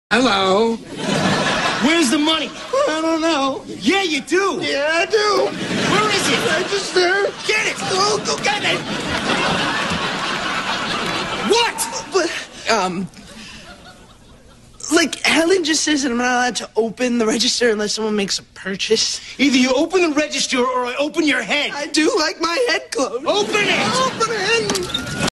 Hello. Where's the money? I don't know. Yeah, you do. Yeah, I do. Where is it? Register. Get it. Go get it. What? But, like, Helen just says that I'm not allowed to open the register unless someone makes a purchase. Either you open the register or I open your head. I do like my head closed. Open it. Open it.